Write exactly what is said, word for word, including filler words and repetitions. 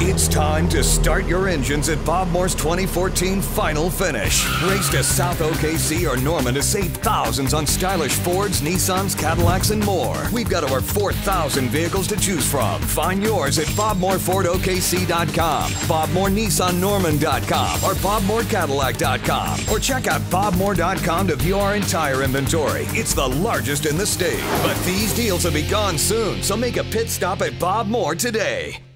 It's time to start your engines at Bob Moore's twenty fourteen Final Finish. Race to South O K C or Norman to save thousands on stylish Fords, Nissans, Cadillacs, and more. We've got over four thousand vehicles to choose from. Find yours at bob moore ford o k c dot com, bob moore nissan norman dot com, or bob moore cadillac dot com. Or check out bob moore dot com to view our entire inventory. It's the largest in the state. But these deals will be gone soon, so make a pit stop at Bob Moore today.